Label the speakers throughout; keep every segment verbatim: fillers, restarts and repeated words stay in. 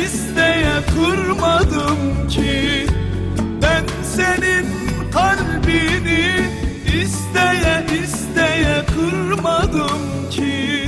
Speaker 1: isteye kırmadım ki. Ben senin kalbini isteye isteye kırmadım ki.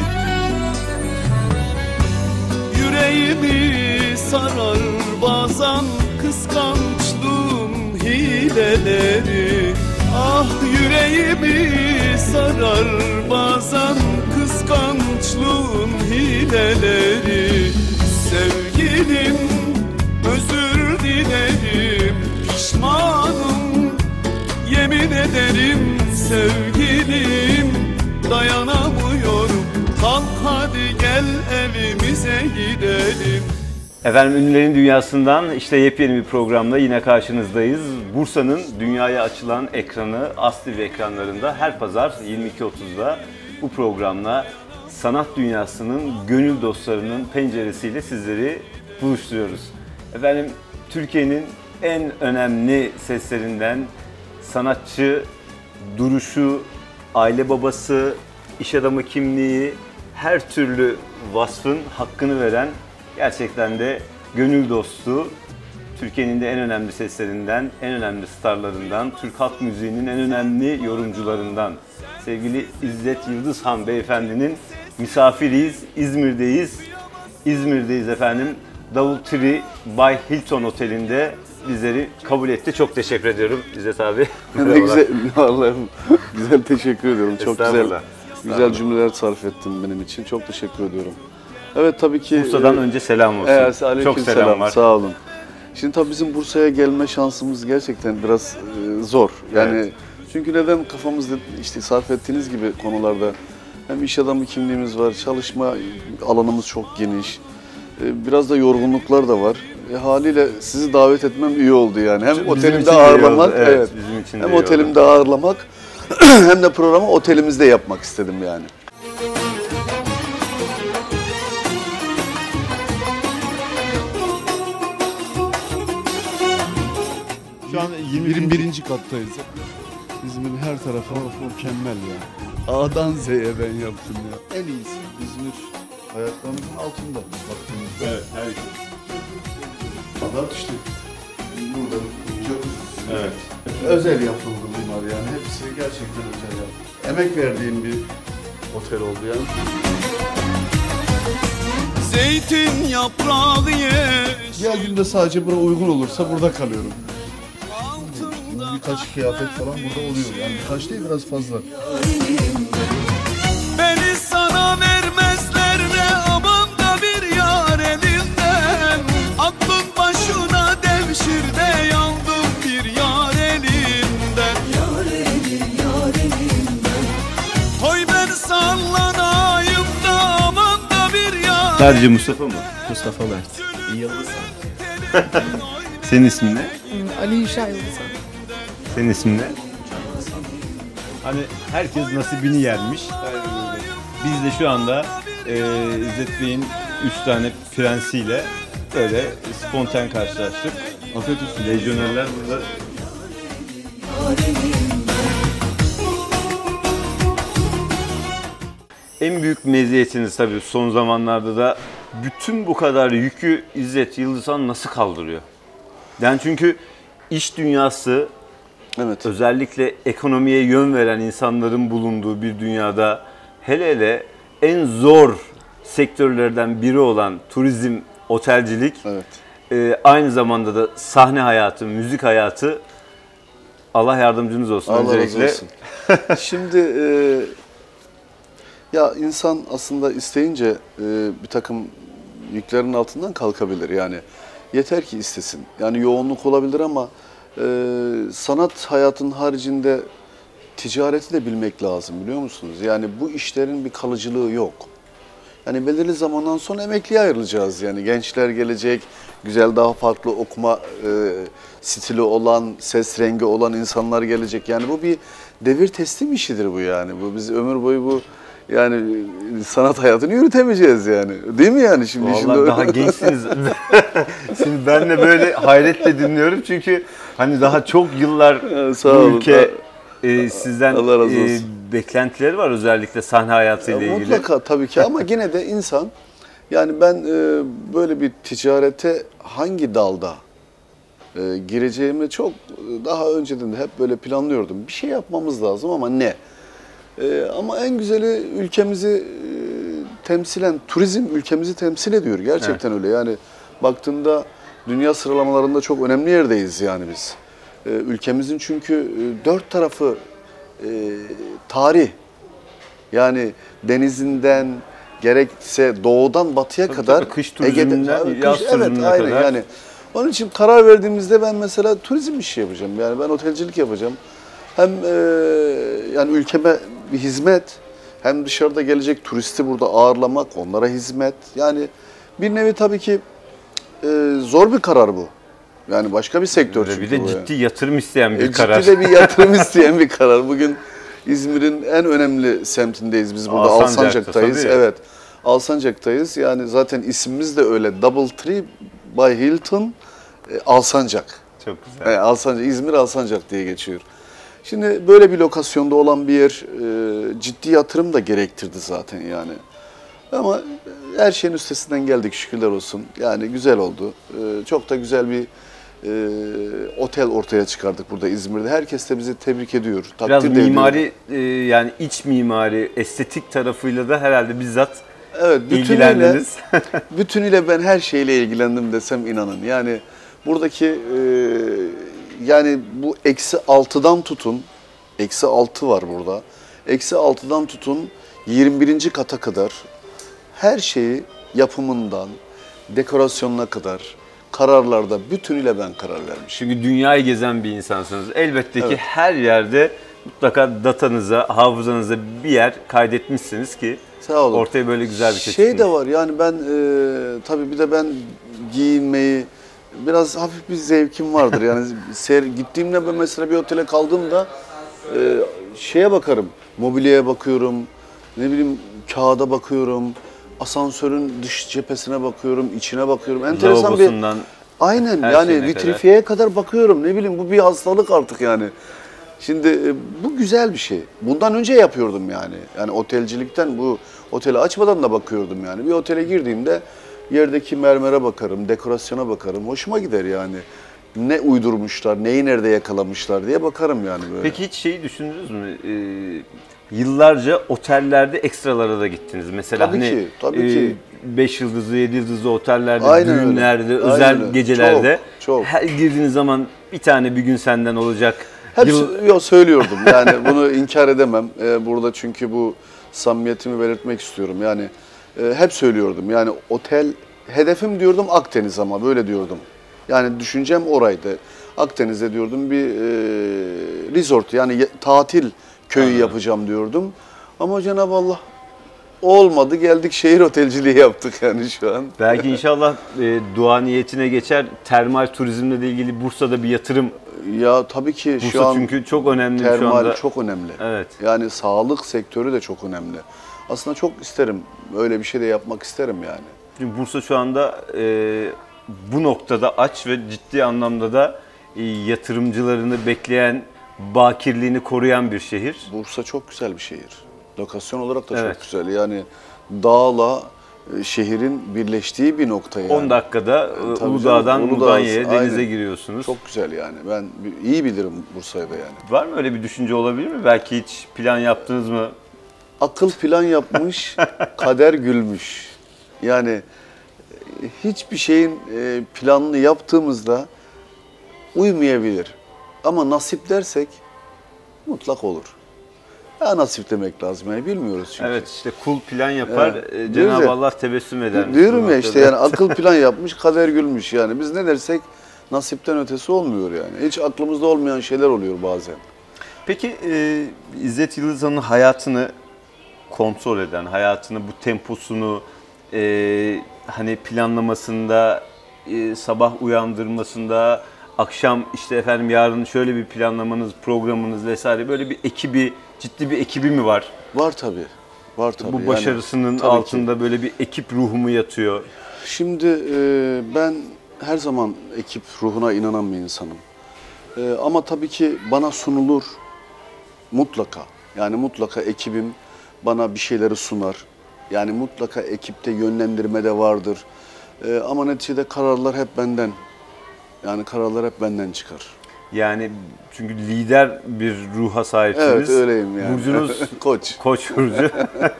Speaker 1: Yüreğimi sarar bazen kıskançlığın hileleri. Ah yüreğimi sarar bazen kıskançlığın hileleri. Sevgilim özür dilerim, pişmanım yemin ederim. Sevgilim dayanamıyorum, kalk hadi gel evimize gidelim.
Speaker 2: Efendim Ünlülerin Dünyası'ndan işte yepyeni bir programla yine karşınızdayız. Bursa'nın dünyaya açılan ekranı As T V ekranlarında her pazar yirmi iki otuzda bu programla sanat dünyasının gönül dostlarının penceresiyle sizleri buluşturuyoruz. Efendim Türkiye'nin en önemli seslerinden sanatçı, duruşu, aile babası, iş adamı kimliği, her türlü vasfın hakkını veren gerçekten de gönül dostu, Türkiye'nin de en önemli seslerinden, en önemli starlarından, Türk halk müziğinin en önemli yorumcularından sevgili İzzet Yıldızhan Beyefendinin misafiriyiz, İzmir'deyiz. İzmir'deyiz efendim. DoubleTree by Hilton Oteli'nde bizleri kabul etti. Çok teşekkür ediyorum İzzet abi.
Speaker 3: Ne güzel, Allah'ım güzel teşekkür ediyorum. Çok güzel, güzel cümleler sarf ettin benim için. Çok teşekkür ediyorum. Evet tabii ki.
Speaker 2: Bursa'dan e, önce selam olsun.
Speaker 3: Evet,
Speaker 2: çok selam, selam var.
Speaker 3: Sağ olun. Şimdi tabii bizim Bursa'ya gelme şansımız gerçekten biraz e, zor. Yani evet. Çünkü neden kafamızda işte sarf ettiğiniz gibi konularda hem iş adamı kimliğimiz var, çalışma alanımız çok geniş. E, biraz da yorgunluklar da var. E, haliyle sizi davet etmem iyi oldu yani. Hem bizim otelimde ağırlamak, evet, evet. Bizim için hem otelimde oldu. ağırlamak hem de programı otelimizde yapmak istedim yani.
Speaker 4: Şu an yirmi birinci kattayız. İzmir'in her tarafı mükemmel ya. A'dan Z'ye ben yaptım ya. En iyisi İzmir ayaklarımızın altında baktığımızda.
Speaker 2: Evet, her şey.
Speaker 4: Fakat işte burada çok
Speaker 2: evet.
Speaker 4: özel yapıldı bunlar yani. Hepsi gerçekten özel yapıldı. Emek verdiğim bir otel oldu yani.
Speaker 1: Zeytin yaprağı yeşil.
Speaker 4: Geldiğimde sadece buraya uygun olursa burada kalıyorum. Birkaç kıyafet falan burada oluyor yani birkaç değil biraz fazla.
Speaker 1: Beni sana vermezler de aman da bir yar elinden. Aklın başına devşir de yandım bir yar elinden. Yar eli, yar elinden. Koy ben sallanayım da aman da bir yar.
Speaker 2: Sadece Mustafa mı?
Speaker 5: Mustafa Mert. Yıldızhan.
Speaker 2: Senin ismin ne?
Speaker 5: Ali İşa Yıldızhan.
Speaker 2: Senin ismin ne? Hani herkes nasibini yermiş. Biz de şu anda e, İzzet Bey'in üç tane prensiyle böyle spontan karşılaştık. Afiyet olsun. Lejyonerler burada. En büyük meziyetiniz tabii son zamanlarda da bütün bu kadar yükü İzzet Yıldızhan nasıl kaldırıyor? Yani çünkü iş dünyası, evet, özellikle ekonomiye yön veren insanların bulunduğu bir dünyada hele hele en zor sektörlerden biri olan turizm, otelcilik, evet, e, aynı zamanda da sahne hayatı, müzik hayatı. Allah yardımcınız olsun
Speaker 3: Allah
Speaker 2: öncelikle.
Speaker 3: Razı olsun. Şimdi e, ya insan aslında isteyince e, bir takım yüklerin altından kalkabilir yani. Yeter ki istesin. Yani yoğunluk olabilir ama e, sanat hayatının haricinde ticareti de bilmek lazım biliyor musunuz? Yani bu işlerin bir kalıcılığı yok. Yani belirli zamandan sonra emekliye ayrılacağız yani. Gençler gelecek, güzel daha farklı okuma e, stili olan, ses rengi olan insanlar gelecek. Yani bu bir devir teslim işidir bu yani. Bu biz ömür boyu bu yani sanat hayatını yürütemeyeceğiz yani. Değil mi yani şimdi?
Speaker 2: Vallahi
Speaker 3: şimdi
Speaker 2: daha gençsiniz. Şimdi ben de böyle hayretle dinliyorum çünkü hani daha çok yıllar
Speaker 3: sağ
Speaker 2: bu
Speaker 3: olun.
Speaker 2: ülke e, sizden
Speaker 3: e,
Speaker 2: beklentileri var özellikle sahne hayatıyla
Speaker 3: ya,
Speaker 2: ilgili.
Speaker 3: Mutlaka tabii ki ama yine de insan Yani ben e, böyle bir ticarete hangi dalda e, gireceğimi çok daha önceden de hep böyle planlıyordum. Bir şey yapmamız lazım ama ne? E, ama en güzeli ülkemizi e, temsilen, turizm ülkemizi temsil ediyor. Gerçekten evet. Öyle. Yani baktığında dünya sıralamalarında çok önemli yerdeyiz yani biz. E, ülkemizin çünkü e, dört tarafı e, tarih. Yani denizinden, gerekse doğudan batıya tabii kadar
Speaker 2: tabii, kış turizminden
Speaker 3: Ege'de,
Speaker 2: yaz
Speaker 3: kış,
Speaker 2: turizmine
Speaker 3: evet, aynen
Speaker 2: kadar.
Speaker 3: Yani onun için karar verdiğimizde ben mesela turizm işi yapacağım. Yani ben otelcilik yapacağım. Hem e, yani ülkeme bir hizmet, hem dışarıda gelecek turisti burada ağırlamak, onlara hizmet. Yani bir nevi tabii ki e, zor bir karar bu. Yani başka bir sektör çünkü
Speaker 2: bir de
Speaker 3: bu
Speaker 2: ciddi
Speaker 3: yani.
Speaker 2: yatırım isteyen bir
Speaker 3: e,
Speaker 2: karar.
Speaker 3: Ciddi de bir yatırım isteyen bir karar. Bugün İzmir'in en önemli semtindeyiz biz burada.
Speaker 2: Alsancak'ta,
Speaker 3: Alsancak'tayız.
Speaker 2: tabii.
Speaker 3: Evet. Alsancak'tayız. Yani zaten ismimiz de öyle. Double Tree by Hilton e, Alsancak.
Speaker 2: Çok güzel.
Speaker 3: E, Alsancak, İzmir Alsancak diye geçiyor. Şimdi böyle bir lokasyonda olan bir yer e, ciddi yatırım da gerektirdi zaten yani. Ama her şeyin üstesinden geldik şükürler olsun. Yani güzel oldu. E, çok da güzel bir e, otel ortaya çıkardık burada İzmir'de. Herkes de bizi tebrik ediyor.
Speaker 2: Biraz
Speaker 3: Takdir de
Speaker 2: mimari e, yani iç mimari, estetik tarafıyla da herhalde bizzat
Speaker 3: evet, bütünüyle,
Speaker 2: ilgilendiniz.
Speaker 3: bütünüyle ben her şeyle ilgilendim desem inanın. Yani buradaki e, yani bu eksi altıdan tutun, eksi altı var burada. Eksi altıdan tutun yirmi birinci kata kadar her şeyi yapımından dekorasyonuna kadar kararlarda bütünüyle ben karar vermişim.
Speaker 2: Çünkü dünyayı gezen bir insansınız. Elbette ki
Speaker 3: Evet.
Speaker 2: her yerde mutlaka datanıza, hafızanıza bir yer kaydetmişsiniz ki
Speaker 3: Sağ olun.
Speaker 2: ortaya böyle güzel bir şey
Speaker 3: Şey
Speaker 2: çıkmış.
Speaker 3: de var yani ben e, tabii bir de ben giyinmeyi biraz hafif bir zevkim vardır. Yani ser, gittiğimde ben mesela bir otele kaldığımda e, şeye bakarım, mobilyaya bakıyorum, ne bileyim kağıda bakıyorum, asansörün dış cephesine bakıyorum, içine bakıyorum. Enteresan bir
Speaker 2: Lavabosundan
Speaker 3: aynen
Speaker 2: her
Speaker 3: yani
Speaker 2: şeyine
Speaker 3: vitrifiyeye kadar. kadar bakıyorum. Ne bileyim bu bir hastalık artık yani. Şimdi e, bu güzel bir şey. Bundan önce yapıyordum yani. Yani otelcilikten bu oteli açmadan da bakıyordum yani. Bir otele girdiğimde yerdeki mermere bakarım, dekorasyona bakarım. Hoşuma gider yani. Ne uydurmuşlar, neyi nerede yakalamışlar diye bakarım yani böyle.
Speaker 2: Peki hiç şeyi düşündünüz mü? Ee, yıllarca otellerde ekstralara da gittiniz. Mesela
Speaker 3: Tabii
Speaker 2: hani
Speaker 3: ki, tabii ki.
Speaker 2: beş yıldızlı, yedi yıldızlı otellerde,
Speaker 3: Aynen öyle.
Speaker 2: düğünlerde,
Speaker 3: Aynen
Speaker 2: özel
Speaker 3: öyle.
Speaker 2: gecelerde
Speaker 3: Çok, çok.
Speaker 2: her girdiğiniz zaman bir tane bir gün senden olacak.
Speaker 3: Hep
Speaker 2: Yıl-
Speaker 3: yo, söylüyordum yani bunu inkar edemem. Ee, burada çünkü bu samimiyetimi belirtmek istiyorum. Yani e, hep söylüyordum yani otel hedefim diyordum Akdeniz ama böyle diyordum. Yani düşüncem oraydı. Akdeniz'de diyordum bir e, resort yani ye- tatil köyü
Speaker 2: Anladım.
Speaker 3: yapacağım diyordum. Ama Cenab-ı Allah olmadı geldik şehir otelciliği yaptık yani şu an.
Speaker 2: Belki inşallah e, dua niyetine geçer. Termal turizmle de ilgili Bursa'da bir yatırım.
Speaker 3: Ya tabii ki
Speaker 2: Bursa
Speaker 3: şu an
Speaker 2: çünkü çok önemli şu
Speaker 3: termal
Speaker 2: anda.
Speaker 3: çok önemli.
Speaker 2: Evet.
Speaker 3: Yani sağlık sektörü de çok önemli. Aslında çok isterim. Öyle bir şey de yapmak isterim yani.
Speaker 2: Çünkü Bursa şu anda e, bu noktada aç ve ciddi anlamda da e, yatırımcılarını bekleyen, bakirliğini koruyan bir şehir.
Speaker 3: Bursa çok güzel bir şehir. Lokasyon olarak da
Speaker 2: Evet.
Speaker 3: çok güzel. Yani dağla e, şehrin birleştiği bir nokta yani.
Speaker 2: on dakikada e,
Speaker 3: Tabii
Speaker 2: Uludağ'dan
Speaker 3: canım, Uludağ,
Speaker 2: Mudanya'ya denize
Speaker 3: aynen.
Speaker 2: giriyorsunuz.
Speaker 3: Çok güzel yani. Ben bi- iyi bilirim Bursa'yı da yani.
Speaker 2: Var mı öyle bir düşünce olabilir mi? Belki hiç plan yaptınız mı?
Speaker 3: Akıl plan yapmış, kader gülmüş. Yani e, hiçbir şeyin e, planını yaptığımızda uymayabilir. Ama nasip dersek mutlak olur. Ya nasip demek lazım yani bilmiyoruz çünkü.
Speaker 2: Evet işte kul plan yapar,
Speaker 3: Evet.
Speaker 2: e,
Speaker 3: Diyoruz
Speaker 2: Cenab-ı
Speaker 3: ya,
Speaker 2: Allah tebessüm eder.
Speaker 3: Diyorum ya işte yani akıl plan yapmış, kader gülmüş yani. Biz ne dersek nasipten ötesi olmuyor yani. Hiç aklımızda olmayan şeyler oluyor bazen.
Speaker 2: Peki e, İzzet Yıldızhan'ın hayatını kontrol eden, hayatını bu temposunu e, hani planlamasında, e, sabah uyandırmasında, akşam işte efendim yarın şöyle bir planlamanız, programınız vesaire böyle bir ekibi, ciddi bir ekibi mi var?
Speaker 3: Var tabii. Var tabii.
Speaker 2: Bu
Speaker 3: yani.
Speaker 2: başarısının
Speaker 3: Tabii ki.
Speaker 2: altında böyle bir ekip ruhu mu yatıyor?
Speaker 3: Şimdi e, ben her zaman ekip ruhuna inanan bir insanım. E, ama tabii ki bana sunulur mutlaka. Yani mutlaka ekibim bana bir şeyleri sunar. Yani mutlaka ekipte yönlendirme de vardır. Ee, ama neticede kararlar hep benden. Yani kararlar hep benden çıkar.
Speaker 2: Yani çünkü lider bir ruha sahipsiniz.
Speaker 3: Evet, öyleyim yani.
Speaker 2: Burcunuz
Speaker 3: Koç.
Speaker 2: Koç burcu.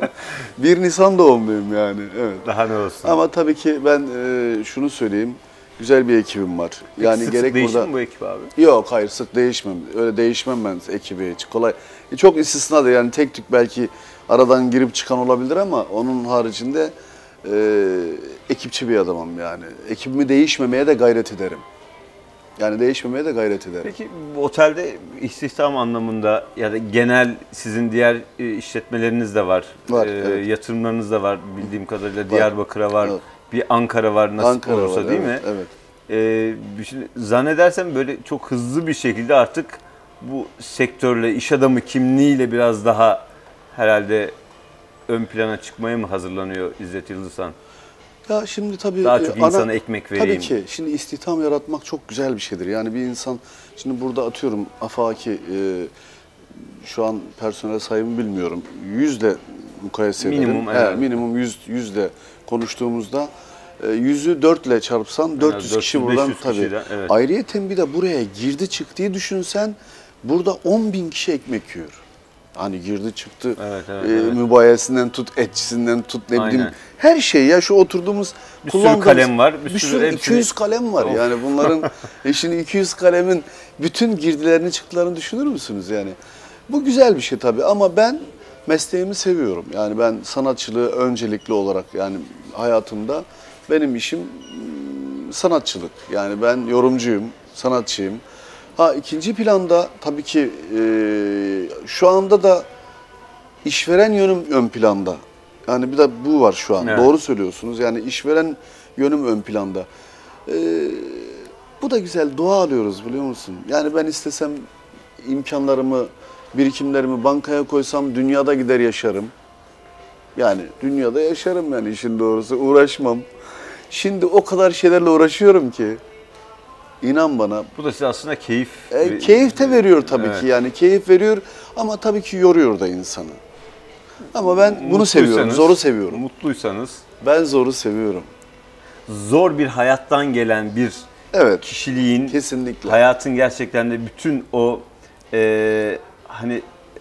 Speaker 3: bir Nisan doğumluyum yani. Evet.
Speaker 2: Daha ne olsun.
Speaker 3: Ama tabii ki ben e, şunu söyleyeyim. Güzel bir ekibim var. Yani
Speaker 2: Sık
Speaker 3: gerek
Speaker 2: sık değişti
Speaker 3: burada
Speaker 2: mi bu ekip abi?
Speaker 3: Yok, hayır, sık değişmem. Öyle değişmem ben ekibi hiç kolay. E, çok istisnadır yani, tek tük belki aradan girip çıkan olabilir ama onun haricinde e, ekipçi bir adamım yani. Ekibimi değişmemeye de gayret ederim. Yani değişmemeye de gayret ederim.
Speaker 2: Peki bu otelde istihdam anlamında ya da genel sizin diğer e, işletmeleriniz de var.
Speaker 3: Var,
Speaker 2: E,
Speaker 3: evet.
Speaker 2: Yatırımlarınız da var bildiğim kadarıyla. Diyarbakır'a var.
Speaker 3: Evet.
Speaker 2: Bir Ankara var nasip
Speaker 3: Ankara
Speaker 2: olursa
Speaker 3: var,
Speaker 2: değil
Speaker 3: evet,
Speaker 2: mi?
Speaker 3: Evet.
Speaker 2: Ee, şimdi zannedersem böyle çok hızlı bir şekilde artık bu sektörle, iş adamı kimliğiyle biraz daha herhalde ön plana çıkmaya mı hazırlanıyor İzzet Yıldızhan?
Speaker 3: Ya şimdi tabii
Speaker 2: Daha
Speaker 3: e,
Speaker 2: çok
Speaker 3: ana-
Speaker 2: insana ekmek vereyim.
Speaker 3: Tabii ki. Şimdi istihdam yaratmak çok güzel bir şeydir. Yani bir insan, şimdi burada atıyorum afaki e, şu an personel sayımı bilmiyorum. Yüzle mukayese edelim.
Speaker 2: Minimum,
Speaker 3: He,
Speaker 2: evet.
Speaker 3: minimum yüz, yüzle konuştuğumuzda e, yüzü dörtle çarpsan dört yüz kişi
Speaker 2: dört yüz,
Speaker 3: buradan
Speaker 2: beş yüz
Speaker 3: tabii.
Speaker 2: kişiden, evet.
Speaker 3: Ayrıyeten bir de buraya girdi çıktığı düşünsen burada on bin kişi ekmek yiyor. Hani girdi çıktı,
Speaker 2: Evet, evet,
Speaker 3: e,
Speaker 2: evet.
Speaker 3: mübayesinden tut, etçisinden tut, ne bileyim
Speaker 2: Aynen.
Speaker 3: her şey ya, şu oturduğumuz
Speaker 2: Bir sürü
Speaker 3: kullandığımız-
Speaker 2: kalem var, bir
Speaker 3: Bir,
Speaker 2: sürü
Speaker 3: sürü
Speaker 2: hepsini-
Speaker 3: iki yüz kalem var
Speaker 2: Of.
Speaker 3: yani bunların e şimdi iki yüz kalemin bütün girdilerini çıktılarını düşünür müsünüz yani? Bu güzel bir şey tabii ama ben mesleğimi seviyorum. Yani ben sanatçılığı öncelikli olarak, yani hayatımda benim işim mm, sanatçılık. Yani ben yorumcuyum, sanatçıyım. Ha, ikinci planda tabii ki e, şu anda da işveren yönüm ön planda. Yani bir de bu var şu an.
Speaker 2: Evet.
Speaker 3: Doğru söylüyorsunuz. Yani işveren yönüm ön planda. Ee, bu da güzel. Dua alıyoruz, biliyor musun? Yani ben istesem imkanlarımı, birikimlerimi bankaya koysam dünyada gider yaşarım. Yani dünyada yaşarım yani, işin doğrusu. Uğraşmam. Şimdi o kadar şeylerle uğraşıyorum ki. İnan bana.
Speaker 2: Bu da size aslında keyif.
Speaker 3: E, keyif de veriyor tabii
Speaker 2: Evet.
Speaker 3: ki, yani keyif veriyor ama tabii ki yoruyor da insanı. Ama ben bunu seviyorum,
Speaker 2: Mutluysanız-
Speaker 3: zoru seviyorum.
Speaker 2: Mutluysanız,
Speaker 3: Ben zoru seviyorum.
Speaker 2: zor bir hayattan gelen bir
Speaker 3: Evet,
Speaker 2: kişiliğin,
Speaker 3: kesinlikle.
Speaker 2: hayatın gerçekten de bütün o e, hani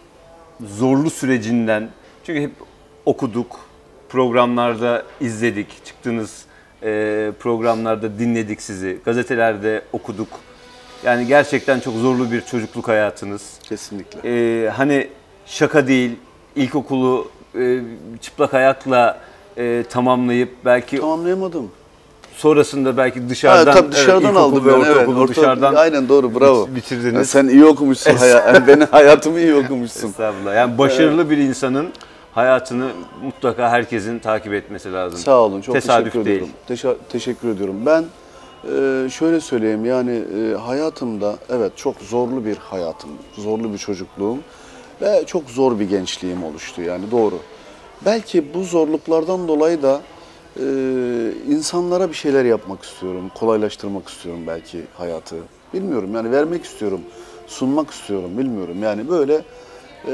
Speaker 2: zorlu sürecinden, çünkü hep okuduk, programlarda izledik, çıktığınız e, programlarda dinledik sizi, gazetelerde okuduk. Yani gerçekten çok zorlu bir çocukluk hayatınız.
Speaker 3: Kesinlikle.
Speaker 2: E, hani şaka değil, ilkokulu e, çıplak ayakla e, tamamlayıp belki
Speaker 3: Tamamlayamadım.
Speaker 2: sonrasında belki dışarıdan,
Speaker 3: Ha, tabii dışarıdan
Speaker 2: evet, ilkokul
Speaker 3: aldım
Speaker 2: ve
Speaker 3: ben. Evet,
Speaker 2: ortaokulu
Speaker 3: orta-
Speaker 2: dışarıdan
Speaker 3: aynen doğru, bravo.
Speaker 2: bit- bitirdiniz.
Speaker 3: Ya sen iyi okumuşsun, haya, yani benim hayatımı iyi okumuşsun.
Speaker 2: Estağfurullah. Yani başarılı bir insanın hayatını mutlaka herkesin takip etmesi lazım.
Speaker 3: Sağ olun, çok
Speaker 2: Tesadüf
Speaker 3: teşekkür
Speaker 2: değil.
Speaker 3: ediyorum. Teşa- teşekkür ediyorum. Ben e, şöyle söyleyeyim, yani e, hayatımda evet çok zorlu bir hayatım, zorlu bir çocukluğum ve çok zor bir gençliğim oluştu, yani doğru. Belki bu zorluklardan dolayı da e, insanlara bir şeyler yapmak istiyorum, kolaylaştırmak istiyorum belki hayatı. Bilmiyorum yani, vermek istiyorum, sunmak istiyorum, bilmiyorum yani, böyle e,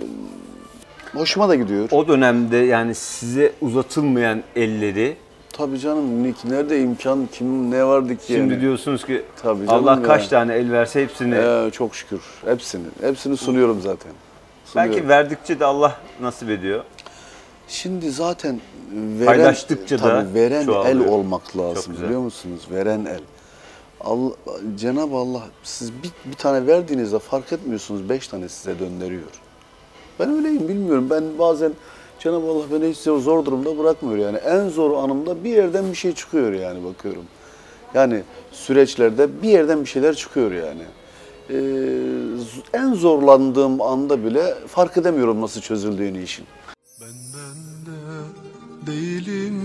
Speaker 3: hoşuma da gidiyor.
Speaker 2: O dönemde yani size uzatılmayan elleri,
Speaker 3: Tabii canım, Nick, nerede imkan, kim ne vardı ki
Speaker 2: şimdi
Speaker 3: yani?
Speaker 2: diyorsunuz ki
Speaker 3: Tabii canım
Speaker 2: Allah kaç
Speaker 3: ya.
Speaker 2: tane el verse hepsini,
Speaker 3: Ee, çok şükür, hepsini, hepsini sunuyorum zaten. Sunuyorum.
Speaker 2: belki verdikçe de Allah nasip ediyor.
Speaker 3: Şimdi zaten veren,
Speaker 2: Paylaştıkça da
Speaker 3: tabii veren
Speaker 2: çoğalıyor.
Speaker 3: el olmak
Speaker 2: Çok
Speaker 3: lazım,
Speaker 2: güzel.
Speaker 3: biliyor musunuz? Veren el. Allah, Cenab-ı Allah, siz bir, bir tane verdiğinizde fark etmiyorsunuz, beş tane size döndürüyor. Ben öyleyim, bilmiyorum. Ben bazen Cenab-ı Allah beni hiç zor durumda bırakmıyor yani. En zor anımda bir yerden bir şey çıkıyor yani, bakıyorum. Yani süreçlerde bir yerden bir şeyler çıkıyor yani. Ee, z- en zorlandığım anda bile fark edemiyorum nasıl çözüldüğünü işin.
Speaker 1: Ben bende değilim,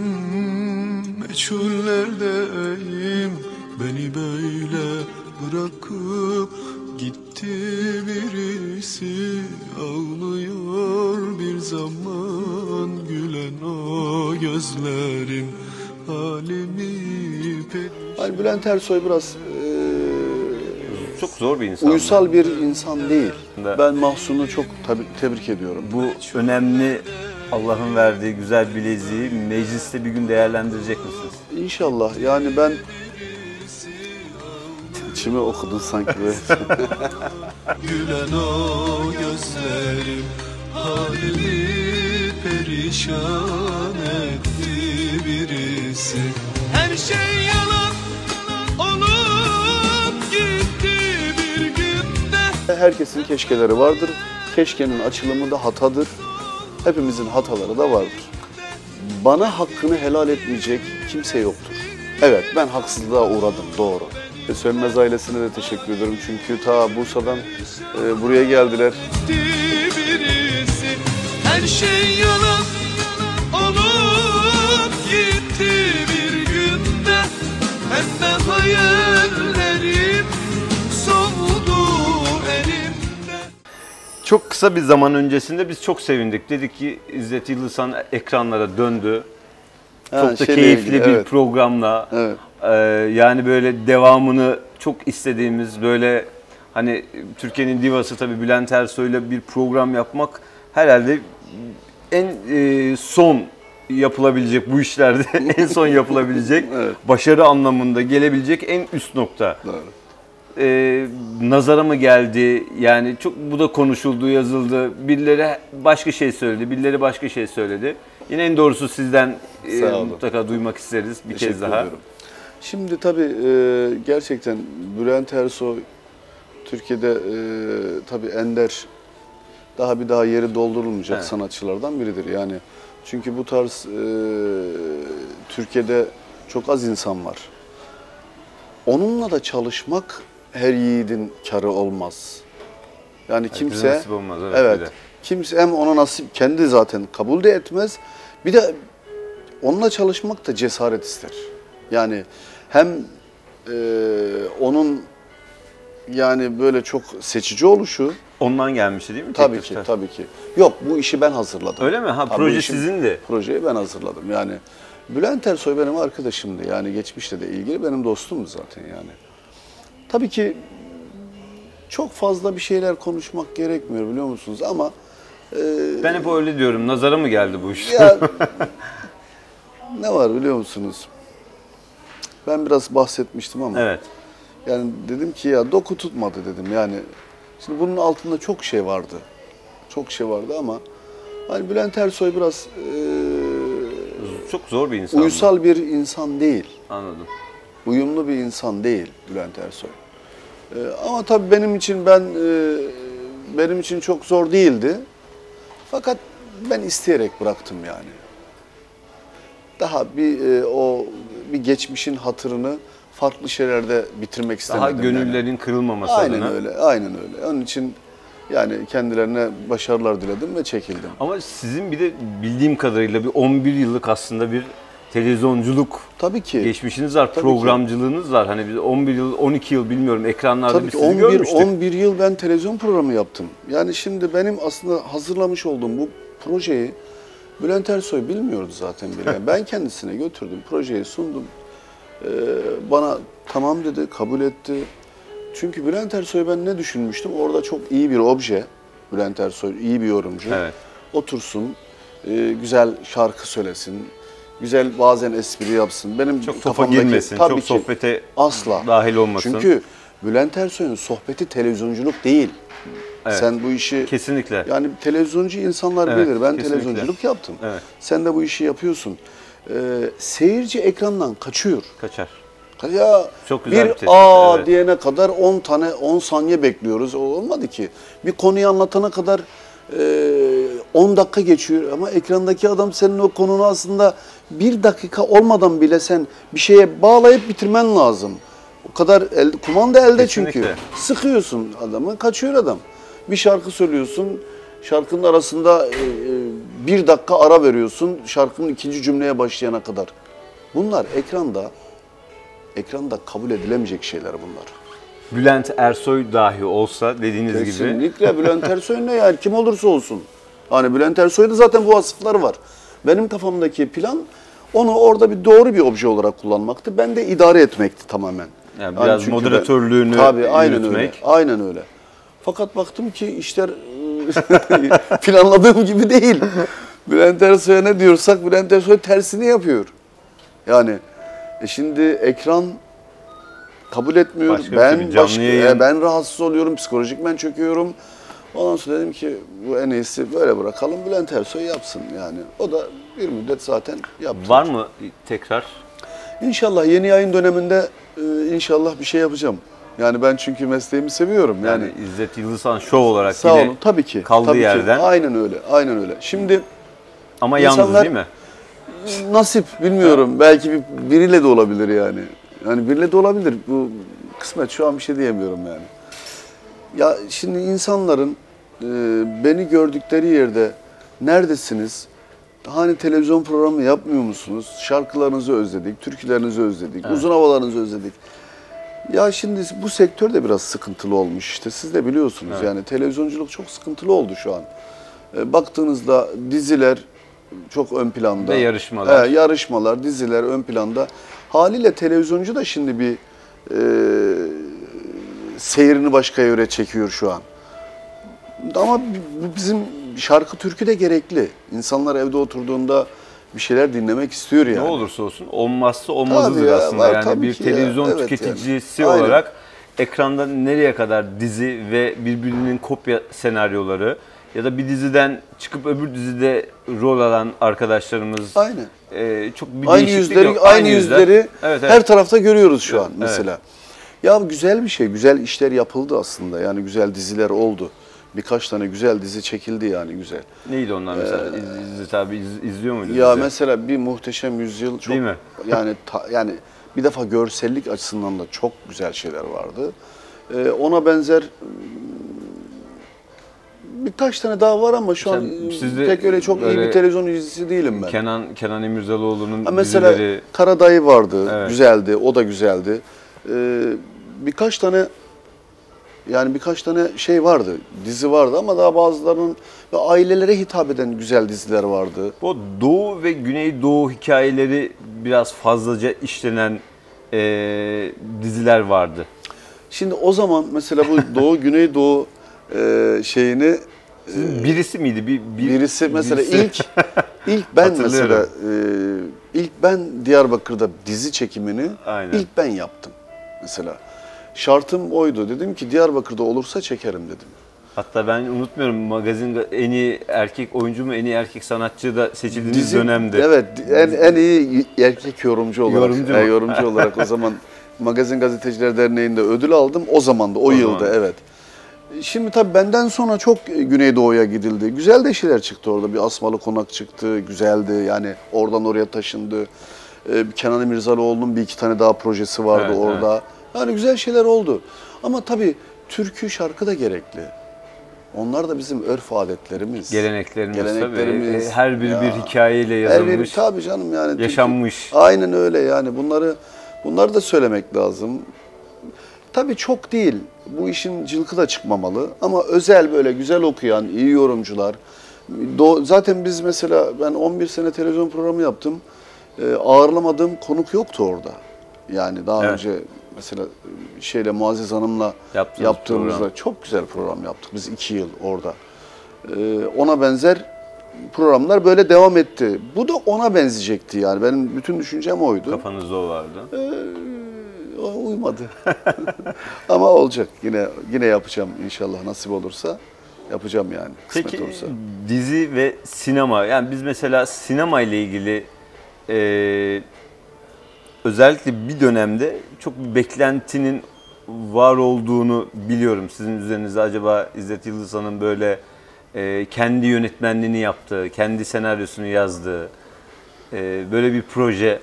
Speaker 1: meçhullerdeyim. Beni böyle bırakıp gitti birisi. Ağlıyor bir zaman gülen o gözlerim. Halimi perişan.
Speaker 3: Yani Bülent Ersoy biraz e,
Speaker 2: Çok zor bir insan.
Speaker 3: uysal bir insan değil.
Speaker 2: Da-
Speaker 3: Ben Mahsun'u çok tabii tebrik ediyorum.
Speaker 2: Bu önemli Allah'ın verdiği güzel bileziği mecliste bir gün değerlendirecek misiniz?
Speaker 3: İnşallah. Yani ben içime okudun sanki böyle.
Speaker 1: Gülen o gözlerim halimi perişan etti birisi. Her şey yalan olup gitti bir günde.
Speaker 3: Herkesin keşkeleri vardır. Keşkenin açılımı da hatadır. Hepimizin hataları da vardır. Bana hakkını helal etmeyecek kimse yoktur. Evet, ben haksızlığa uğradım, doğru. Ve Sönmez ailesine de teşekkür ediyorum. Çünkü ta Bursa'dan e, buraya geldiler.
Speaker 1: Birisi, her şey yalan olup gitti bir günde. Pembe hayallerim soldu elimde.
Speaker 2: Çok kısa bir zaman öncesinde biz çok sevindik. Dedik ki İzzet Yıldızhan ekranlara döndü.
Speaker 3: Ha,
Speaker 2: Çok da
Speaker 3: şeyle
Speaker 2: keyifli
Speaker 3: ilgili,
Speaker 2: bir
Speaker 3: evet.
Speaker 2: programla.
Speaker 3: Evet.
Speaker 2: Ee, yani böyle devamını çok istediğimiz, böyle hani Türkiye'nin divası tabii Bülent Ersoy'la bir program yapmak herhalde en e, son yapılabilecek bu işlerde en son yapılabilecek,
Speaker 3: Evet.
Speaker 2: başarı anlamında gelebilecek en üst nokta.
Speaker 3: Doğru.
Speaker 2: Ee, nazara mı geldi? Yani çok bu da konuşuldu, yazıldı. Birileri başka şey söyledi, birileri başka şey söyledi. Yine en doğrusu sizden e,
Speaker 3: Sağ olun.
Speaker 2: mutlaka duymak isteriz bir
Speaker 3: Teşekkür
Speaker 2: kez daha.
Speaker 3: ediyorum. Şimdi tabii e, gerçekten Bülent Ersoy Türkiye'de e, tabii ender, daha bir daha yeri doldurulmayacak
Speaker 2: Evet.
Speaker 3: sanatçılardan biridir. Yani çünkü bu tarz e, Türkiye'de çok az insan var. Onunla da çalışmak her yiğidin karı olmaz. Yani
Speaker 2: Herkese
Speaker 3: kimse
Speaker 2: nasip olmaz, evet,
Speaker 3: evet,
Speaker 2: bir de.
Speaker 3: kimse hem ona nasip, kendi zaten kabul de etmez. Bir de onunla çalışmak da cesaret ister. Yani hem e, onun yani böyle çok seçici oluşu,
Speaker 2: Ondan gelmişti değil mi?
Speaker 3: tabii ki,
Speaker 2: teklifler?
Speaker 3: tabii ki. Yok, bu işi ben hazırladım.
Speaker 2: Öyle mi? Ha,
Speaker 3: Tabii
Speaker 2: proje
Speaker 3: işim-
Speaker 2: sizindi.
Speaker 3: Projeyi ben hazırladım. Yani Bülent Ersoy benim arkadaşımdı. Yani geçmişte de ilgili benim dostumdu zaten yani. Tabii ki çok fazla bir şeyler konuşmak gerekmiyor biliyor musunuz ama e,
Speaker 2: Ben hep öyle diyorum. Nazara mı geldi bu iş?
Speaker 3: ya ne var biliyor musunuz? Ben biraz bahsetmiştim ama
Speaker 2: Evet.
Speaker 3: yani dedim ki ya doku tutmadı dedim yani. Şimdi bunun altında çok şey vardı. Çok şey vardı ama hani Bülent Ersoy biraz e,
Speaker 2: Çok zor bir insan.
Speaker 3: uysal bir insan değil.
Speaker 2: Anladım.
Speaker 3: Uyumlu bir insan değil Bülent Ersoy. Ee, ama tabii benim için ben e, benim için çok zor değildi. Fakat ben isteyerek bıraktım yani. Daha bir e, o bir geçmişin hatırını farklı şeylerde bitirmek istemedim.
Speaker 2: Daha
Speaker 3: yani.
Speaker 2: gönüllerin kırılmaması
Speaker 3: Aynen
Speaker 2: adına.
Speaker 3: öyle, aynen öyle. Onun için yani kendilerine başarılar diledim ve çekildim.
Speaker 2: Ama sizin bir de bildiğim kadarıyla bir on bir yıllık aslında bir televizyonculuk
Speaker 3: Tabii ki.
Speaker 2: geçmişiniz var,
Speaker 3: Tabii
Speaker 2: programcılığınız var. Hani biz on bir yıl, on iki yıl bilmiyorum ekranlarda
Speaker 3: Tabii
Speaker 2: biz
Speaker 3: ki
Speaker 2: sizi
Speaker 3: on bir,
Speaker 2: görmüştük.
Speaker 3: on bir yıl ben televizyon programı yaptım. Yani şimdi benim aslında hazırlamış olduğum bu projeyi Bülent Ersoy bilmiyordu zaten bile. Ben kendisine götürdüm, projeyi sundum. Ee, bana tamam dedi, kabul etti. Çünkü Bülent Ersoy ben ne düşünmüştüm? Orada çok iyi bir obje. Bülent Ersoy iyi bir yorumcu.
Speaker 2: Evet.
Speaker 3: Otursun, e, güzel şarkı söylesin, güzel bazen espri yapsın. Benim
Speaker 2: Çok topa
Speaker 3: kafamdaki
Speaker 2: girmesin,
Speaker 3: tabii
Speaker 2: çok
Speaker 3: ki
Speaker 2: sohbete
Speaker 3: asla
Speaker 2: dahil olmasın.
Speaker 3: Çünkü Bülent Ersoy'un sohbeti televizyonculuk değil.
Speaker 2: Evet.
Speaker 3: Sen bu işi
Speaker 2: Kesinlikle.
Speaker 3: yani televizyoncu insanlar
Speaker 2: Evet,
Speaker 3: bilir. Ben
Speaker 2: kesinlikle.
Speaker 3: televizyonculuk yaptım.
Speaker 2: Evet.
Speaker 3: Sen de bu işi yapıyorsun. Ee, seyirci ekrandan kaçıyor.
Speaker 2: Kaçar.
Speaker 3: Ya
Speaker 2: Çok güzel bir
Speaker 3: bir
Speaker 2: tespit,
Speaker 3: aa
Speaker 2: evet.
Speaker 3: diyene kadar on tane on saniye bekliyoruz. O olmadı ki. Bir konuyu anlatana kadar e, on dakika geçiyor ama ekrandaki adam senin o konunu aslında bir dakika olmadan bile sen bir şeye bağlayıp bitirmen lazım. O kadar el, kumanda elde çünkü.
Speaker 2: Kesinlikle.
Speaker 3: Sıkıyorsun adamı, kaçıyor adam. Bir şarkı söylüyorsun, şarkının arasında e, e, bir dakika ara veriyorsun şarkının ikinci cümleye başlayana kadar. Bunlar ekranda ekranda kabul edilemeyecek şeyler bunlar.
Speaker 2: Bülent Ersoy dahi olsa dediğiniz gibi.
Speaker 3: Kesinlikle Bülent Ersoy ne yani kim olursa olsun. Hani Bülent Ersoy'da zaten bu vasıfları var. Benim kafamdaki plan onu orada bir doğru bir obje olarak kullanmaktı. Ben de idare etmekti tamamen.
Speaker 2: Yani biraz
Speaker 3: çünkü ben-
Speaker 2: moderatörlüğünü
Speaker 3: tabii, aynen
Speaker 2: yürütmek.
Speaker 3: öyle. Aynen öyle. Fakat baktım ki işler planladığım gibi değil. Bülent Ersoy'a ne diyorsak Bülent Ersoy tersini yapıyor. Yani e şimdi ekran kabul etmiyor.
Speaker 2: Başka bir
Speaker 3: ben
Speaker 2: şey, bir canlı
Speaker 3: başka,
Speaker 2: yayın.
Speaker 3: e, ben rahatsız oluyorum, psikolojik ben çöküyorum. Ondan sonra dedim ki bu en iyisi böyle bırakalım, Bülent Ersoy yapsın yani. O da bir müddet zaten yaptı.
Speaker 2: Var mı tekrar?
Speaker 3: İnşallah yeni yayın döneminde e, inşallah bir şey yapacağım. Yani ben çünkü mesleğimi seviyorum. Yani,
Speaker 2: Yani İzzet Yıldızhan Show olarak
Speaker 3: sağ
Speaker 2: yine
Speaker 3: olun tabii ki.
Speaker 2: kaldığı
Speaker 3: tabii ki.
Speaker 2: yerden.
Speaker 3: Aynen öyle. Aynen öyle. Şimdi
Speaker 2: Ama yalnız
Speaker 3: İnsanlar-
Speaker 2: değil mi?
Speaker 3: nasip bilmiyorum. Belki bir, biriyle de olabilir yani. Yani biriyle de olabilir. Bu kısmet, şu an bir şey diyemiyorum yani. Ya şimdi insanların e, beni gördükleri yerde neredesiniz? Hani televizyon programı yapmıyor musunuz? Şarkılarınızı özledik, türkülerinizi özledik,
Speaker 2: Evet.
Speaker 3: uzun havalarınızı özledik. Ya şimdi bu sektör de biraz sıkıntılı olmuş işte. Siz de biliyorsunuz
Speaker 2: Evet.
Speaker 3: yani televizyonculuk çok sıkıntılı oldu şu an. E, baktığınızda diziler çok ön planda.
Speaker 2: Ve yarışmalar.
Speaker 3: E, yarışmalar, diziler ön planda. Haliyle televizyoncu da şimdi bir e, seyrini başka yöre çekiyor şu an. Ama bu bizim şarkı türkü de gerekli. İnsanlar evde oturduğunda bir şeyler dinlemek istiyor yani.
Speaker 2: Ne olursa olsun olmazsa olmazıdır
Speaker 3: Tabii ya,
Speaker 2: aslında.
Speaker 3: var
Speaker 2: Yani
Speaker 3: tabii
Speaker 2: bir
Speaker 3: ki ya.
Speaker 2: televizyon
Speaker 3: Evet
Speaker 2: tüketicisi
Speaker 3: yani. Aynen.
Speaker 2: olarak ekranda nereye kadar dizi ve birbirinin kopya senaryoları ya da bir diziden çıkıp öbür dizide rol alan arkadaşlarımız
Speaker 3: Aynen.
Speaker 2: e, çok bir
Speaker 3: Aynı
Speaker 2: değişiklik
Speaker 3: yüzleri,
Speaker 2: yok.
Speaker 3: aynı
Speaker 2: yüzler.
Speaker 3: yüzleri
Speaker 2: Evet, evet.
Speaker 3: her tarafta görüyoruz şu an
Speaker 2: Evet.
Speaker 3: mesela. Ya güzel bir şey, güzel işler yapıldı aslında. Yani güzel diziler oldu. Birkaç tane güzel dizi çekildi yani güzel.
Speaker 2: Neydi onlar mesela? İz- İzzet abi iz- izliyor muydu?
Speaker 3: Ee, Ya
Speaker 2: dizi?
Speaker 3: mesela bir Muhteşem Yüzyıl çok
Speaker 2: Değil mi?
Speaker 3: yani ta- yani bir defa görsellik açısından da çok güzel şeyler vardı. Ee, ona benzer birkaç tane daha var ama şu an
Speaker 2: Sen-
Speaker 3: e,
Speaker 2: siz de
Speaker 3: pek öyle çok iyi
Speaker 2: böyle
Speaker 3: bir televizyon dizisi değilim ben.
Speaker 2: Kenan Kenan İmirzalıoğlu'nun
Speaker 3: Ha, mesela
Speaker 2: dizileri
Speaker 3: Karadayı vardı,
Speaker 2: Evet.
Speaker 3: güzeldi, o da güzeldi. Ee, birkaç tane yani birkaç tane şey vardı, dizi vardı ama daha bazılarının ve ailelere hitap eden güzel diziler vardı.
Speaker 2: bu Doğu ve Güneydoğu hikayeleri biraz fazlaca işlenen e, diziler vardı.
Speaker 3: Şimdi o zaman mesela bu Doğu Güneydoğu e, şeyini
Speaker 2: Sizin birisi miydi? Bir, bir-
Speaker 3: birisi mesela
Speaker 2: birisi-
Speaker 3: ilk ilk ben mesela
Speaker 2: Hatırlıyorum.
Speaker 3: e, ilk ben Diyarbakır'da dizi çekimini
Speaker 2: Aynen.
Speaker 3: ilk ben yaptım mesela. Şartım oydu. Dedim ki Diyarbakır'da olursa çekerim dedim.
Speaker 2: Hatta ben unutmuyorum, magazin ga- en iyi erkek oyuncu mu en iyi erkek sanatçı da seçildiğiniz
Speaker 3: Dizi-
Speaker 2: dönemde.
Speaker 3: Evet, en, en iyi erkek yorumcu olarak.
Speaker 2: Yorumcu mu?
Speaker 3: e, yorumcu olarak o zaman Magazin Gazeteciler Derneği'nde ödül aldım. O zaman da, o,
Speaker 2: O
Speaker 3: yılda
Speaker 2: zaman.
Speaker 3: evet. Şimdi tabii benden sonra çok Güneydoğu'ya gidildi. Güzel de şeyler çıktı orada. Bir Asmalı Konak çıktı, güzeldi. Yani oradan oraya taşındı. Ee, Kenan İmirzalıoğlu'nun bir iki tane daha projesi vardı
Speaker 2: Evet,
Speaker 3: orada. Yani güzel şeyler oldu. Ama tabii türkü, şarkı da gerekli. Onlar da bizim örf adetlerimiz.
Speaker 2: Geleneklerimiz,
Speaker 3: Geleneklerimiz.
Speaker 2: tabii. Her biri
Speaker 3: Ya.
Speaker 2: bir hikayeyle
Speaker 3: Her
Speaker 2: yazılmış.
Speaker 3: biri tabii canım yani. türkü-
Speaker 2: yaşanmış.
Speaker 3: Aynen öyle yani bunları bunları da söylemek lazım. Tabii çok değil. Bu işin cılkı da çıkmamalı ama özel böyle güzel okuyan iyi yorumcular. Do- Zaten biz mesela ben on bir sene televizyon programı yaptım. Ee, ağırlamadığım konuk yoktu orada. Yani daha
Speaker 2: Evet.
Speaker 3: önce mesela şeyle Muazzez Hanım'la
Speaker 2: Yaptığınız
Speaker 3: yaptığımızda
Speaker 2: program.
Speaker 3: çok güzel program yaptık. Biz iki yıl orada. Ee, ona benzer programlar böyle devam etti. Bu da ona benzeyecekti yani. Benim bütün düşüncem oydu.
Speaker 2: Kafanızda o vardı.
Speaker 3: Ee, o uymadı. Ama olacak. Yine yine yapacağım inşallah nasip olursa. Yapacağım yani. Kısmet
Speaker 2: Peki
Speaker 3: olursa.
Speaker 2: dizi ve sinema, yani biz mesela sinema ile ilgili e, özellikle bir dönemde çok bir beklentinin var olduğunu biliyorum. Sizin üzerinizde acaba İzzet Yıldızhan'ın böyle e, kendi yönetmenliğini yaptığı, kendi senaryosunu yazdığı e, böyle bir proje.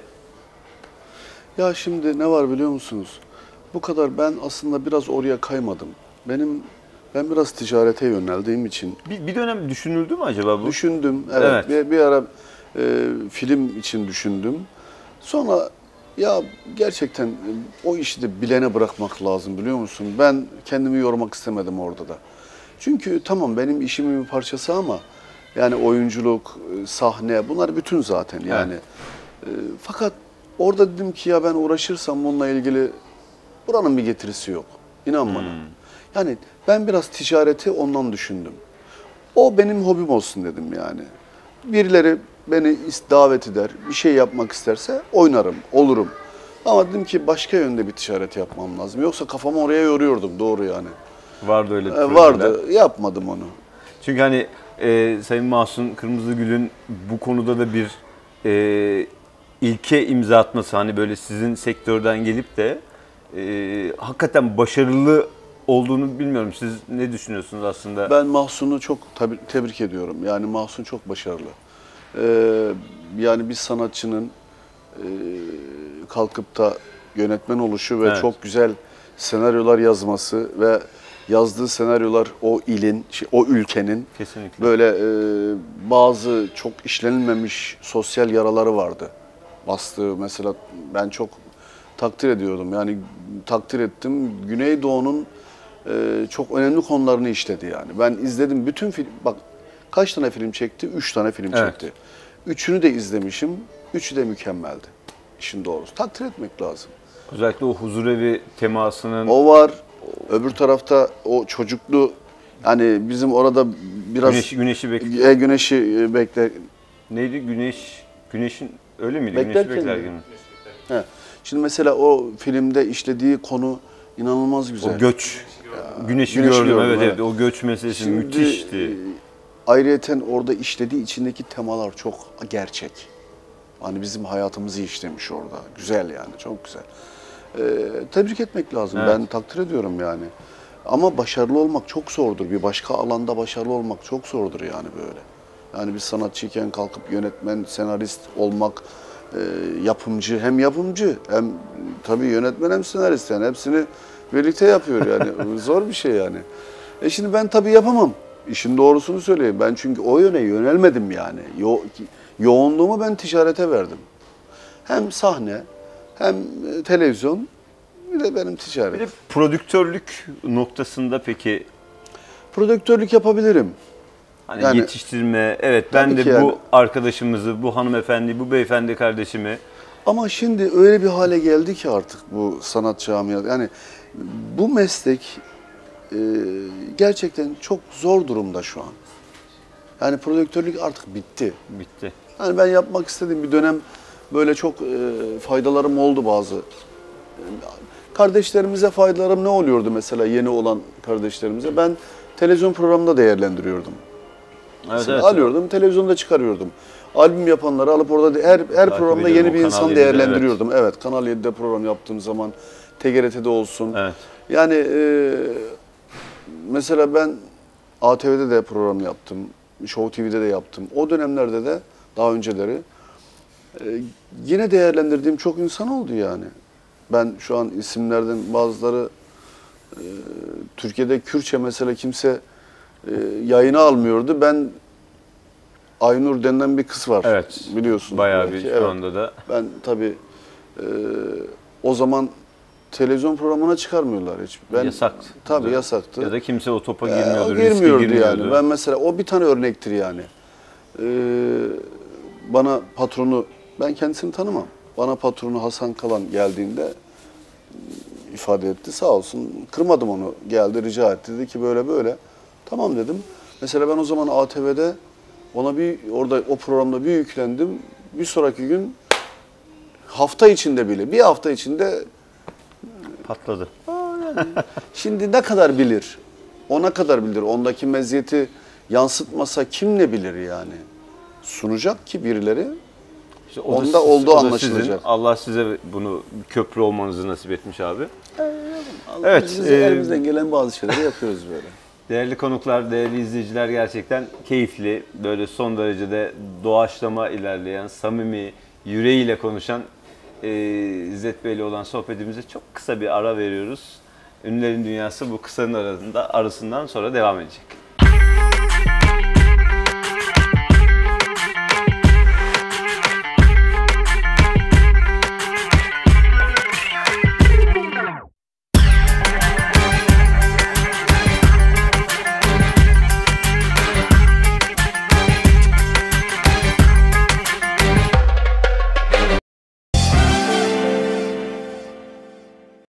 Speaker 3: Ya şimdi ne var biliyor musunuz? Bu kadar ben aslında biraz oraya kaymadım. Benim ben biraz ticarete yöneldiğim için
Speaker 2: Bir, bir dönem düşünüldü mü acaba bu?
Speaker 3: düşündüm. Evet.
Speaker 2: Evet.
Speaker 3: Bir, bir ara e, film için düşündüm. Sonra ya gerçekten e, o işi de bilene bırakmak lazım biliyor musun? Ben kendimi yormak istemedim orada da. Çünkü tamam benim işimin bir parçası ama yani oyunculuk, e, sahne bunlar bütün zaten yani. E, fakat orada dedim ki ya ben uğraşırsam bununla ilgili buranın bir getirisi yok. İnan bana. Yani ben biraz ticareti ondan düşündüm. O benim hobim olsun dedim yani. birileri beni is- davet eder, bir şey yapmak isterse oynarım, olurum. Ama dedim ki başka yönde bir ticaret yapmam lazım. Yoksa kafamı oraya yoruyordum, doğru yani.
Speaker 2: Vardı öyle
Speaker 3: E,
Speaker 2: projeler.
Speaker 3: vardı, yapmadım onu.
Speaker 2: Çünkü hani e, Sayın Mahsun Kırmızıgül'ün bu konuda da bir e, ilke imza atması, hani böyle sizin sektörden gelip de e, hakikaten başarılı olduğunu bilmiyorum. Siz ne düşünüyorsunuz aslında?
Speaker 3: Ben Mahsun'u çok tabi- tebrik ediyorum. Yani Mahsun çok başarılı. Ee, yani bir sanatçının e, kalkıp da yönetmen oluşu ve
Speaker 2: Evet.
Speaker 3: çok güzel senaryolar yazması ve yazdığı senaryolar o ilin, şey, o ülkenin
Speaker 2: Kesinlikle.
Speaker 3: böyle e, bazı çok işlenilmemiş sosyal yaraları vardı. Bastığı mesela ben çok takdir ediyordum. Yani takdir ettim. Güneydoğu'nun e, çok önemli konularını işledi yani. Ben izledim bütün film, bak kaç tane film çekti? Üç tane film
Speaker 2: Evet.
Speaker 3: çekti. Üçünü de izlemişim. Üçü de mükemmeldi. İşin doğrusu. Takdir etmek lazım.
Speaker 2: Özellikle o huzurevi temasının
Speaker 3: O var. Öbür tarafta o çocuklu, hani bizim orada biraz
Speaker 2: güneş, güneşi bekle.
Speaker 3: e, güneşi e, bekle.
Speaker 2: Neydi? Güneş, güneşin öyle miydi?
Speaker 3: Beklerken
Speaker 2: Güneşi
Speaker 3: mi?
Speaker 2: beklerken. mi?
Speaker 3: He. Şimdi mesela o filmde işlediği konu inanılmaz güzel.
Speaker 2: O göç. Güneşi,
Speaker 3: Güneşi
Speaker 2: gördüm,
Speaker 3: gördüm,
Speaker 2: evet, evet
Speaker 3: evet.
Speaker 2: o göç meselesi
Speaker 3: Şimdi,
Speaker 2: müthişti.
Speaker 3: e, ayrıyeten orada işlediği içindeki temalar çok gerçek. Hani bizim hayatımızı işlemiş orada. Güzel yani, çok güzel. Ee, tebrik etmek lazım.
Speaker 2: Evet.
Speaker 3: Ben takdir ediyorum yani. Ama başarılı olmak çok zordur. Bir başka alanda başarılı olmak çok zordur yani böyle. Yani bir sanatçıyken kalkıp yönetmen, senarist olmak, e, yapımcı, hem yapımcı hem tabii yönetmen hem senarist, yani hepsini birlikte yapıyor yani. Zor bir şey yani. E şimdi ben tabii yapamam. İşin doğrusunu söyleyeyim. Ben çünkü o yöne yönelmedim yani. Yo yoğunluğumu ben ticarete verdim. Hem sahne, hem e, televizyon, bir de benim ticaret.
Speaker 2: Bir de prodüktörlük noktasında peki
Speaker 3: Prodüktörlük yapabilirim.
Speaker 2: hani
Speaker 3: Yani-
Speaker 2: yetiştirme, evet ben
Speaker 3: Tabii
Speaker 2: de
Speaker 3: ki
Speaker 2: bu
Speaker 3: yani.
Speaker 2: arkadaşımızı, bu hanımefendi, bu beyefendi kardeşimi
Speaker 3: Ama şimdi öyle bir hale geldi ki artık bu sanat camiası. Yani bu meslek e, gerçekten çok zor durumda şu an. Yani prodüktörlük artık bitti.
Speaker 2: bitti.
Speaker 3: Yani ben yapmak istediğim bir dönem böyle çok e, faydalarım oldu bazı. Kardeşlerimize faydalarım ne oluyordu mesela, yeni olan kardeşlerimize? Ben televizyon programında değerlendiriyordum.
Speaker 2: Evet,
Speaker 3: Mesela
Speaker 2: evet.
Speaker 3: alıyordum, televizyonda çıkarıyordum. Albüm yapanları alıp orada de- her her programda
Speaker 2: ediyorum
Speaker 3: yeni
Speaker 2: o
Speaker 3: bir
Speaker 2: Kanal
Speaker 3: insan
Speaker 2: yedide,
Speaker 3: değerlendiriyordum. Evet. Kanal yedide program yaptığım zaman, T G R T'de olsun.
Speaker 2: Evet.
Speaker 3: Yani e, mesela ben A T V'de de program yaptım, Show T V'de de yaptım. O dönemlerde de daha önceleri e, yine değerlendirdiğim çok insan oldu yani. Ben şu an isimlerden bazıları e, Türkiye'de Kürtçe mesela kimse e, yayına almıyordu. Ben Aynur denilen bir kız var.
Speaker 2: Evet.
Speaker 3: Biliyorsun.
Speaker 2: Bayağı bir
Speaker 3: belki.
Speaker 2: şu
Speaker 3: Evet.
Speaker 2: anda da
Speaker 3: Ben tabii e, o zaman televizyon programına çıkarmıyorlar hiç. Ben,
Speaker 2: yasaktı.
Speaker 3: Tabii yasaktı.
Speaker 2: Ya da kimse o topa
Speaker 3: Ee,
Speaker 2: girmiyordu,
Speaker 3: o
Speaker 2: riske
Speaker 3: girmiyordu
Speaker 2: girmiyordu.
Speaker 3: yani. Ben mesela o bir tane örnektir yani. Ee, bana patronu, ben kendisini tanımam. Bana patronu Hasan Kalan geldiğinde ifade etti. Sağ olsun. Kırmadım onu. Geldi, rica etti. Dedi ki böyle böyle. Tamam dedim. Mesela ben o zaman A T V'de ona bir, orada o programda bir yüklendim. Bir sonraki gün hafta içinde bile, bir hafta içinde
Speaker 2: Patladı.
Speaker 3: şimdi ne kadar bilir? O ne kadar bilir? Ondaki meziyeti yansıtmasa kim ne bilir yani? Sunacak ki birileri.
Speaker 2: İşte o da
Speaker 3: Onda
Speaker 2: siz-
Speaker 3: olduğu
Speaker 2: o da
Speaker 3: anlaşılacak.
Speaker 2: sizin. Allah size bunu köprü olmanızı nasip etmiş abi.
Speaker 3: Allah
Speaker 2: Evet,
Speaker 3: Biz
Speaker 2: e,
Speaker 3: de elimizden gelen bazı şeyleri yapıyoruz böyle.
Speaker 2: Değerli konuklar, değerli izleyiciler, gerçekten keyifli, böyle son derecede doğaçlama ilerleyen, samimi, yüreğiyle konuşan e, İzzet Bey'le olan sohbetimize çok kısa bir ara veriyoruz. Ünlülerin Dünyası bu kısanın arasında, arasından sonra devam edecek.